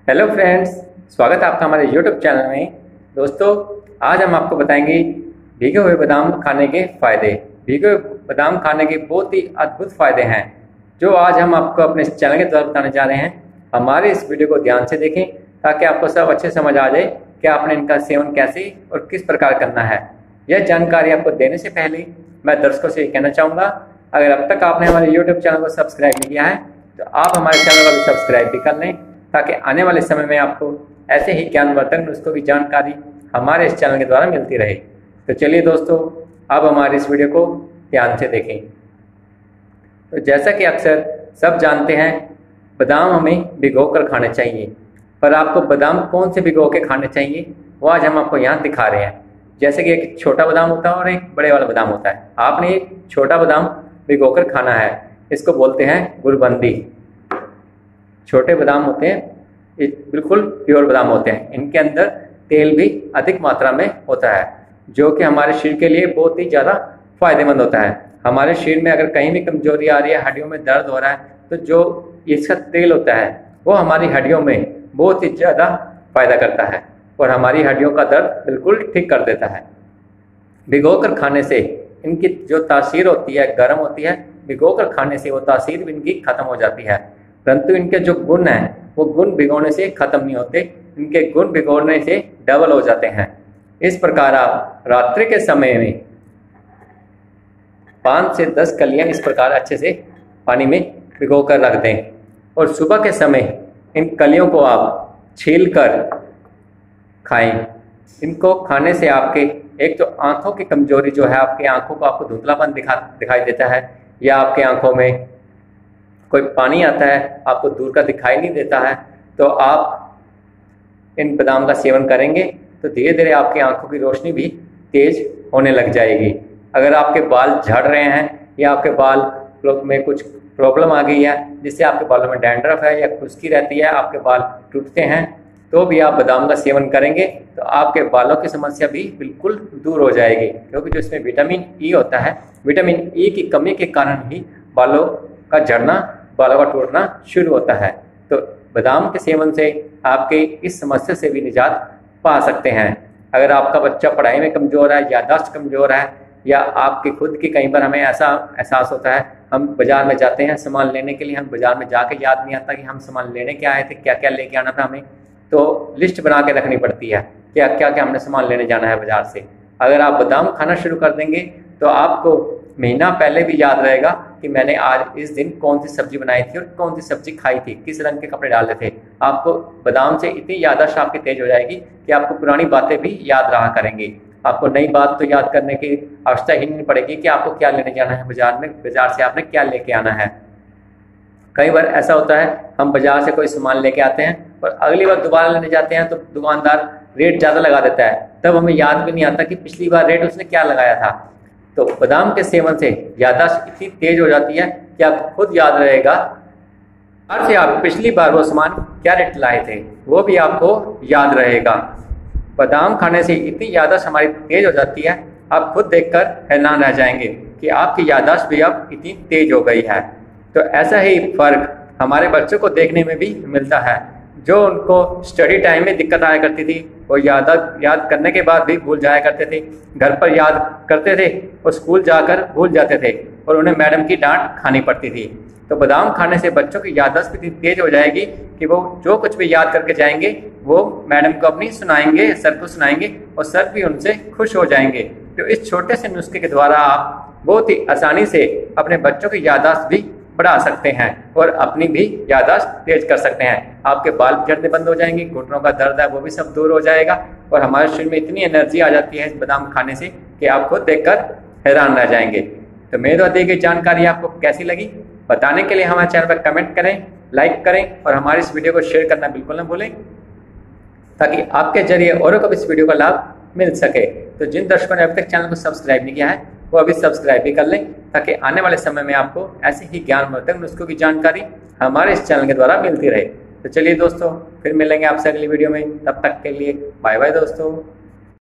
Hello friends, स्वागत है आपका हमारे YouTube चैनल में। दोस्तों, आज हम आपको बताएंगे भीगे हुए बादाम खाने के फ़ायदे। भीगे हुए बादाम खाने के बहुत ही अद्भुत फ़ायदे हैं जो आज हम आपको अपने इस चैनल के द्वारा बताने जा रहे हैं। हमारे इस वीडियो को ध्यान से देखें ताकि आपको सब अच्छे समझ आ जाए कि आपने इनका सेवन कैसे और किस प्रकार करना है। यह जानकारी आपको देने से पहले मैं दर्शकों से कहना चाहूँगा, अगर अब तक आपने हमारे YouTube चैनल को सब्सक्राइब नहीं किया है तो आप हमारे चैनल को भी सब्सक्राइब भी कर लें ताकि आने वाले समय में आपको ऐसे ही ज्ञानवर्धक नुस्खों की जानकारी हमारे इस चैनल के द्वारा मिलती रहे। तो चलिए दोस्तों, अब हमारे इस वीडियो को ध्यान से देखें। तो जैसा कि अक्सर सब जानते हैं, बादाम हमें भिगो कर खाने चाहिए, पर आपको बादाम कौन से भिगो के खाने चाहिए वो आज हम आपको यहाँ दिखा रहे हैं। जैसे कि एक छोटा बादाम होता है और एक बड़े वाला बादाम होता है। आपने एक छोटा बादाम भिगो कर खाना है, इसको बोलते हैं गुड़बंदी। छोटे बादाम होते हैं, ये बिल्कुल प्योर बादाम होते हैं। इनके अंदर तेल भी अधिक मात्रा में होता है जो कि हमारे शरीर के लिए बहुत ही ज़्यादा फायदेमंद होता है। हमारे शरीर में अगर कहीं भी कमजोरी आ रही है, हड्डियों में दर्द हो रहा है, तो जो इसका तेल होता है वो हमारी हड्डियों में बहुत ही ज़्यादा फायदा करता है और हमारी हड्डियों का दर्द बिल्कुल ठीक कर देता है। भिगो कर खाने से इनकी जो तासीर होती है गर्म होती है, भिगो कर खाने से वो तासीर भी इनकी खत्म हो जाती है। परंतु इनके जो गुण हैं वो गुण भिगोने से खत्म नहीं होते, इनके गुण भिगोने से डबल हो जाते हैं। इस प्रकार आप रात्रि के समय में 5 से 10 कलियां इस प्रकार अच्छे से पानी में भिगो कर रख दें और सुबह के समय इन कलियों को आप छील कर खाएं। इनको खाने से आपके एक तो आंखों की कमजोरी जो है, आपकी आंखों को आपको धुंधलापन दिखाई देता है, या आपके आंखों में कोई पानी आता है आपको दूर का दिखाई नहीं देता है, तो आप इन बादाम का सेवन करेंगे तो धीरे धीरे आपकी आंखों की रोशनी भी तेज होने लग जाएगी। अगर आपके बाल झड़ रहे हैं या आपके बाल में कुछ प्रॉब्लम आ गई है जिससे आपके बालों में डैंड्रफ है या खुश्की रहती है, आपके बाल टूटते हैं, तो भी आप बादाम का सेवन करेंगे तो आपके बालों की समस्या भी बिल्कुल दूर हो जाएगी। क्योंकि जो इसमें विटामिन ई होता है, विटामिन ई की कमी के कारण ही बालों का झड़ना, बालों का टूटना शुरू होता है। तो बादाम के सेवन से आपके इस समस्या से भी निजात पा सकते हैं। अगर आपका बच्चा पढ़ाई में कमज़ोर है, याददाश्त कमज़ोर है, या आपकी खुद की कई बार हमें ऐसा एहसास होता है, हम बाजार में जाते हैं सामान लेने के लिए, हम बाजार में जाके याद नहीं आता कि हम सामान लेने क्या आए थे, क्या क्या लेके आना था हमें, तो लिस्ट बना के रखनी पड़ती है क्या क्या क्या हमने सामान लेने जाना है बाजार से। अगर आप बादाम खाना शुरू कर देंगे तो आपको महीना पहले भी याद रहेगा कि मैंने आज इस दिन कौन सी सब्जी बनाई थी और कौन सी सब्जी खाई थी, किस रंग के कपड़े डाले थे। आपको बादाम से इतनी याददाश्त आपकी तेज हो जाएगी कि आपको पुरानी बातें भी याद रहा करेंगी। आपको नई बात तो याद करने की आवश्यकता ही नहीं पड़ेगी कि आपको क्या लेने जाना है बाजार में, बाजार से आपने क्या लेके आना है। कई बार ऐसा होता है, हम बाजार से कोई सामान लेके आते हैं और अगली बार दोबारा लेने जाते हैं तो दुकानदार रेट ज़्यादा लगा देता है, तब हमें याद भी नहीं आता कि पिछली बार रेट उसने क्या लगाया था। तो बादाम के सेवन से याददाश्त इतनी तेज हो जाती है कि आपको खुद याद रहेगा और से आप पिछली बार वो सामान क्या रेट लाए थे वो भी आपको याद रहेगा। बादाम खाने से इतनी याददाश्त हमारी तेज हो जाती है, आप खुद देखकर हैरान रह जाएंगे कि आपकी याददाश्त भी अब इतनी तेज हो गई है। तो ऐसा ही फर्क हमारे बच्चों को देखने में भी मिलता है। जो उनको स्टडी टाइम में दिक्कत आया करती थी वो याद करने के बाद भी भूल जाया करते थे, घर पर याद करते थे और स्कूल जाकर भूल जाते थे और उन्हें मैडम की डांट खानी पड़ती थी। तो बादाम खाने से बच्चों की याददाश्त इतनी तेज हो जाएगी कि वो जो कुछ भी याद करके जाएंगे वो मैडम को अपनी सुनाएंगे, सर को सुनाएंगे और सर भी उनसे खुश हो जाएंगे। तो इस छोटे से नुस्खे के द्वारा आप बहुत ही आसानी से अपने बच्चों की याददाश्त भी बढ़ा सकते हैं और अपनी भी याददाश्त तेज कर सकते हैं। आपके बाल झड़ने बंद हो जाएंगे, घुटनों का दर्द है वो भी सब दूर हो जाएगा और हमारे शरीर में इतनी एनर्जी आ जाती है इस बादाम खाने से कि आप खुद देखकर हैरान रह जाएंगे। तो मेरे द्वारा दी गई जानकारी आपको कैसी लगी बताने के लिए हमारे चैनल पर कमेंट करें, लाइक करें और हमारी इस वीडियो को शेयर करना बिल्कुल न भूलें ताकि आपके जरिए औरों को भी इस वीडियो का लाभ मिल सके। तो जिन दर्शकों ने अभी तक चैनल को सब्सक्राइब नहीं किया है वो अभी सब्सक्राइब भी कर लें ताकि आने वाले समय में आपको ऐसे ही ज्ञानवर्धक नुस्खों की जानकारी हमारे इस चैनल के द्वारा मिलती रहे। तो चलिए दोस्तों, फिर मिलेंगे आपसे अगली वीडियो में, तब तक के लिए बाय बाय दोस्तों।